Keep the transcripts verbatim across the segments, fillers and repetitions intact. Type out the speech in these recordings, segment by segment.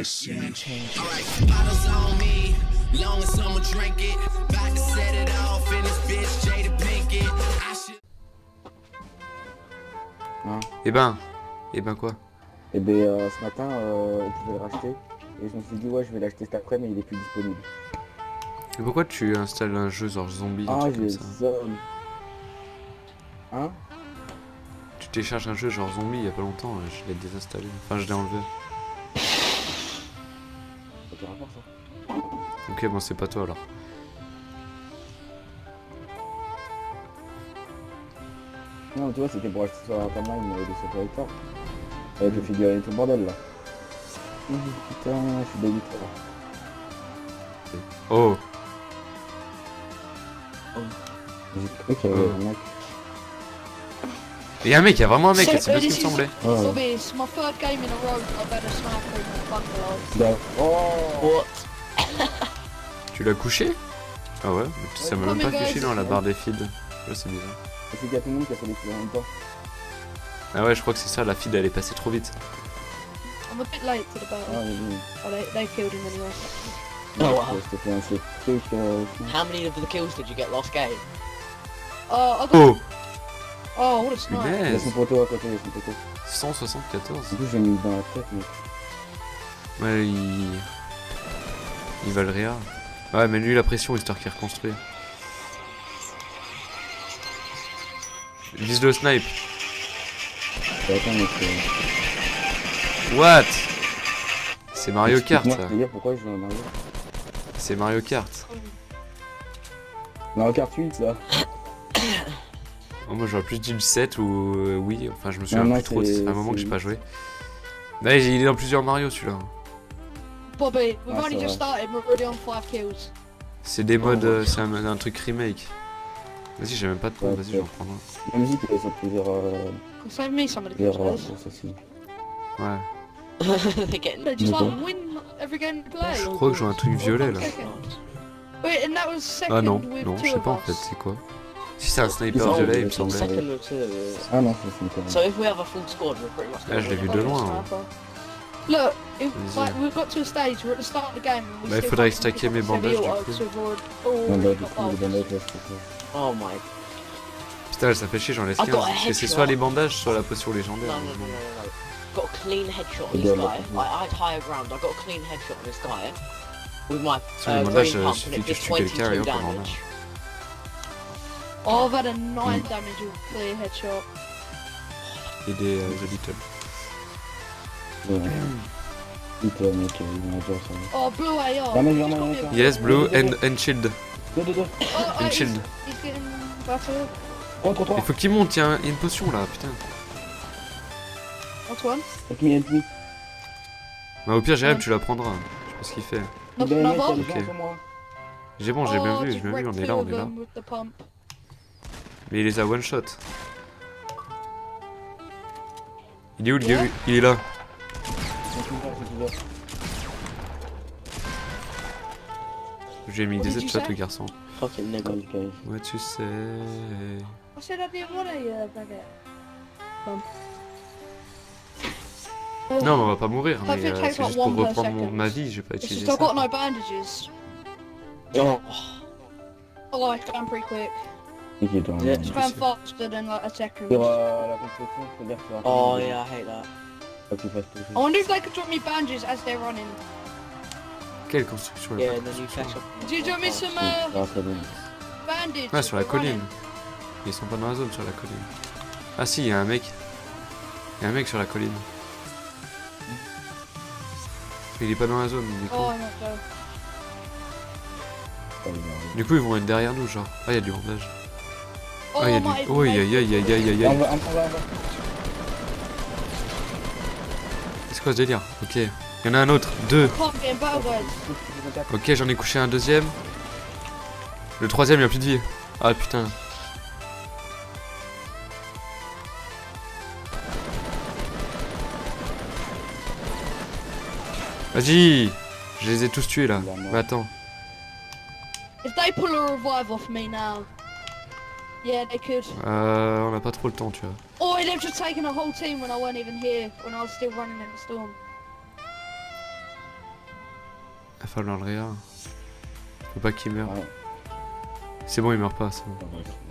I see you change. Bottles on me, long as someone drink it. About to set it off in this bitch, Jada Pinkett. I should. Hein? Eh ben, eh ben quoi? Et ben euh, ce matin, euh, on pouvait le racheter. Et je me suis dit, ouais, je vais l'acheter cet après, mais il est plus disponible. Et pourquoi tu installes un jeu genre zombie? Ah, un truc j'ai comme le ça zone. Hein? Tu télécharges un jeu genre zombie il y a pas longtemps, je l'ai désinstallé. Enfin, je l'ai enlevé. Ça te rapport ça? Ok, bon, c'est pas toi alors. Non, tu vois, c'était pour acheter sur la timeline de ce collector. Avec le figurine et tout le bordel là. Oh, putain, je suis dégoûté là. Oh! J'ai cru qu'il y avait un mec. Il y a un mec, il y a vraiment un mec, So, c'est bien ce this qui me is- semblait. Oh, ouais. Bobby, it's my third game in a row I've had a sniper in my bungalow. Oh, What? Tu l'as couché? Ah ouais, mais ça m'a même pas couché dans la barre des feeds. Là, c'est bizarre. c'est qu'il y a tout le monde qui a fait des coups en même temps. Ah ouais, je crois que c'est ça, la feed elle est passée trop vite. I'm a bit late to the Ah, battle. mais oui. Oh, they, they killed him anyway. Oh wow. Je t'ai fait un seul truc. Euh, How many of the kills did you get last game? Oh, I got. Oh! Oh, what a sniper. il y a Punaise! son poteau à côté, il y a son poteau. cent soixante-quatorze. En plus, j'ai mis dans la tête, mec. Ouais, il... Il va le réa. Ouais, mais lui la pression histoire qu'il reconstruit. Vise le snipe. Attends, mec. Euh... What? C'est Mario Kart Moi, ça. je peux dire pourquoi je joue à Mario. C'est Mario Kart. Mario Kart huit, là. Oh, moi j'aurais plus dit le sept ou euh, oui, enfin je me souviens Non, non, plus trop, c'est- c'est un moment que j'ai c'est- pas joué. Là il est dans plusieurs Mario celui-là. Bobby, we've Ah, only c'est just started, we're already on five kills. C'est des modes, Oh, euh, c'est un, un truc remake. Vas-y, j'ai même pas de pompe, Ouais, vas-y, ouais. j'en prends un. La musique, elle est sur plusieurs. Euh, Save me some of the kills, plusieurs euh, please. courses aussi. Ouais. They're getting. They just Okay. like win every game they play. Je crois que je vois un truc violet là. Wait, and that was second Ah non, with non, two je sais of pas en us. fait, c'est quoi? Si c'est un sniper Ils ont- violet, il me ils sont semblait. Second or two. Ah non, c'est une connerie. So if we have a full squad, we're pretty much. Ah, je l'ai vu de loin. hein. Look, if, Vas-y. like, we've got to a stage, we're at the start of the game and we Bah, il still faudrait can't stacker pick mes up bandages, heavy du auto coup. to avoid all Non, bah, the du coup, les balls. bandages, là, je peux pas. Oh my. Putain, ça fait chier, j'en laisse Ah, quinze. got a Parce que c'est headshot. soit les bandages, soit la potion No, légendaire. no, no, no, no, no. Got a clean headshot on Yeah, this look, guy. look. I, I'd higher ground. I got a clean headshot on this guy. With my Sur les uh, bandages, green euh, pump, suffit and it que did je tue quelqu'un et twenty-two hop, on en a. damage. Oh, I've had a nine damage with clear headshot. Et des euh, The Little. Ouais. Putain, mec, il m'a déjà ça. Oh, blue A R. Ah, mais He's vraiment, got me mec, a- Yes, blue and, and shield. Deux, deux, deux. Oh, and he's, shield. he's getting better. trois, trois, trois. Il faut qu'il monte, il y a un- il y a une potion là, putain. Antoine? Help me, help me. Bah, au pire, Jérém, tu la prendras. Je sais pas ce qu'il fait. Not Ben, mec, il y a another? des gens Ok. sur moi. J'ai bon, j'ai bien Oh, vu, j'ai you've bien vu, wrecked on est two là, on of est là. them with the pump. Mais il les a one shot. Il est où, il est, où il est là. J'ai tout ouvert, j'ai tout ouvert. J'ai mis What des did you headshots, say? le garçon. Fucking nigga. Ok. Ouais, tu sais. I said I didn't want a uh, baguette. Pump. Non, mais on va pas mourir, I mais think it euh, takes c'est like juste pour one per reprendre mon- second. ma vie, je vais pas It's utiliser just ça. I've got no bandages. Oh. I like going pretty quick. Et qui est dans Yeah. It's going faster than like a second. Sur euh, la construction, faut dire que tu vas Oh attendre. yeah, I hate that. Faut que tu fasses tout I ça. wonder if they could drop me bandages as they're running. Quelle construction là? Yeah, and then you fetch up. Do you drop me some uh, Ah, très bien. bandages? Ouais, as sur la they're colline. running? Ils sont pas dans la zone sur la colline. Ah si, il y a un mec. Il y a un mec sur la colline. Mais il est pas dans la zone, du coup. Oh, I'm not sure. Ah, il va Du coup, ils vont être derrière nous, genre. Ah, il y a du bandage. Oh, Ah, il y a I du. might even Oh, aïe make aïe aïe aïe aïe aïe arriver. On aïe. va, on va, on va. C'est quoi ce délire? Ok. Il y en a un autre. Deux. Can't get in battle guys. Ok, j'en ai couché un deuxième. Le troisième, il a plus de vie. Ah putain. Vas-y. Je les ai tous tués là. Mais attends. If they pull a revive off me now, yeah, they could. Euh, on a pas trop le temps, tu vois. Oh, they've just taken a whole team when I weren't even here, when I was still running in the storm. falloir le réa. Faut pas qu'il meure. Ouais. C'est bon, il meurt pas, c'est bon.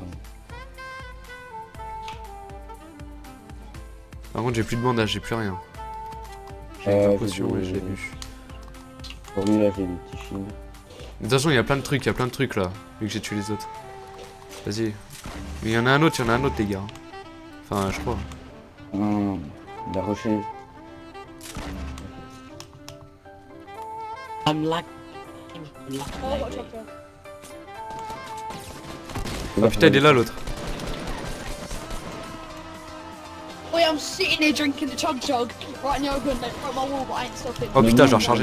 Par contre, j'ai plus de bandage, j'ai plus rien. J'ai Euh, une potion j'ai et des- je l'ai bu. Pour lui, là, j'ai des petits shields. De toute façon, il y a plein de trucs, il y a plein de trucs là, vu que j'ai tué les autres. Vas-y. Mais il y en a un autre, il y en a un autre, les gars. Enfin, je crois. Non, non, non. Il a rushé. I'm lag. I'm lag Oh, watch lately. out, Joe. Ah putain, il est là l'autre. Wait, I'm sitting here drinking the chug chug right in the open, like right on my wall, but I ain't stopping. Oh putain, je dois recharger.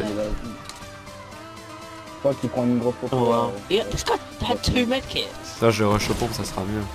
Je crois qu'il prend une grosse photo. Oh wow. euh, Yeah, this guy had two medkits. Là, je rush au pompe, ça sera mieux.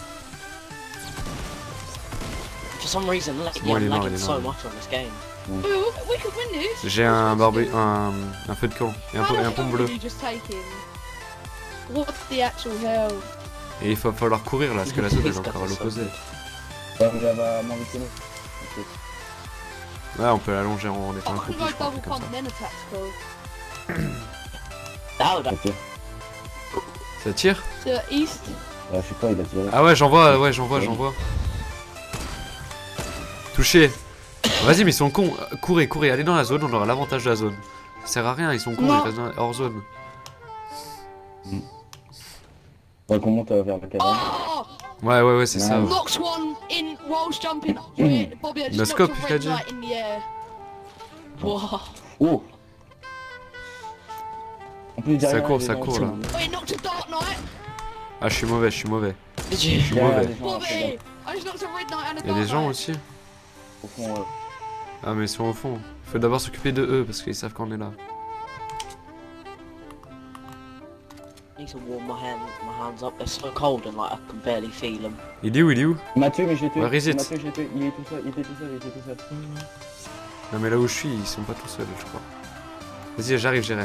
For some reason, lately bon, il est I'm mort, lagging il est so mort. much on this game. We, we could win this. J'ai un barbé, un, un feu de camp et un, How po- et un much pompe damage bleu. are you just taking? What the actual hell? Et il va falloir courir là, parce que la zone est encore à l'opposé. Ouais, mais elle va moins vite que nous. Ok. Ouais, on peut l'allonger en étant I un could couple, go je crois, un double truc comme pump ça. and then a tactical. That would Ok. Ça tire? To the east. Euh, je sais pas, il a tiré. Ah ouais, j'en vois, ouais, j'en vois, j'en vois. Touché. Vas-y, mais ils sont cons. Courez, courez, allez dans la zone, on aura l'avantage de la zone. Ça sert à rien, ils sont cons, Non. ils restent dans- hors zone. Faudrait qu'on monte euh, vers la caverne. Oh! Ouais, ouais, ouais, c'est Non. ça. ouais. Knocked one in whilst jumping. Wait, Bobby, I The just scope, knocked a il a red dit. light in the air. Wow. Oh! En plus, Ça derrière, court, il est ça dans le court, fond. là. Wait, knocked a dark knight. Ah, je suis mauvais, je suis mauvais. Did Je you? suis Derrière, mauvais. des gens, Bobby, c'est I just knocked a red knight and a Il y a dark des gens knight. aussi. au fond, euh, Ah, mais ils sont au fond. Faut d'abord s'occuper de eux, parce qu'ils savent qu'on est là. I need to warm my, hand, my hands up. They're so cold and like I can barely feel them. Il est où, il est où? Il m'a tué, mais je l'ai tué. Where is Il it? m'a tué, je l'ai tué. Il est tout seul, il était tout seul, il était tout seul. Non, mais là où je suis, ils sont pas tout seuls, je crois. Vas-y, j'arrive, Jérém.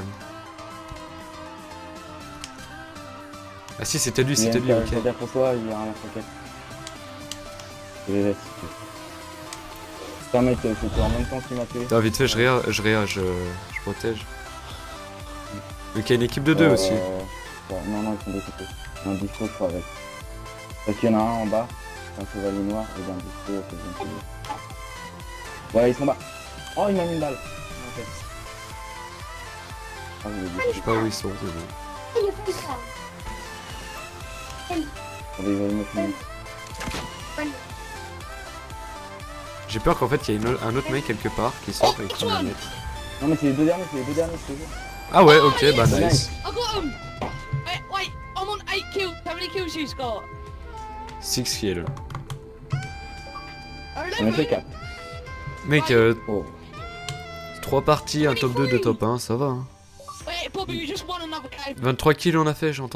Ah si, c'était lui, Il y a c'était une lui, ok. carrière pour toi, il y a un paquet. Je les laisse. Putain, mec, c'était en même temps qu'il m'a tué. Ah, vite fait, je réa, je réa, je, je protège. Donc il y a une équipe de deux Euh, aussi. ouais, non, non, ils sont découpés. Il y a un disco, je crois, avec. Parce qu'il y en a un en bas, un chevalier noir, et il y a un disco, c'est bien sûr. Ouais, ils sont bas. Oh, il m'a mis une balle. Ok. Ah, il est Je sais déçu. pas où ils sont, mais bon. Attendez, il va me finir. J'ai peur qu'en fait il y ait une- un autre mec quelque part qui sort et qui me mette. Non, mais c'est les deux derniers, c'est les deux derniers, je te jure. Ah ouais, ok, bah yes. nice. I got him. Wait, wait, I'm on eight kills. How many kills you got? six kills. On a fait eleven. quatre. Mec, euh, Oh. trois parties, un top deux, deux top un, ça va. Hein. Wait, Bobby, you just won another game. vingt-trois kills on a fait, j'entends.